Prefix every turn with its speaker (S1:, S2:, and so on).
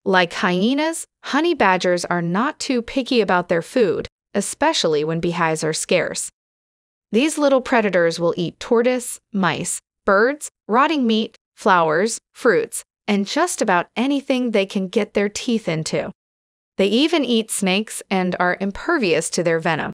S1: Like hyenas, honey badgers are not too picky about their food, especially when beehives are scarce. These little predators will eat tortoise, mice, birds, rotting meat, flowers, fruits, and just about anything they can get their teeth into. They even eat snakes and are impervious to their venom.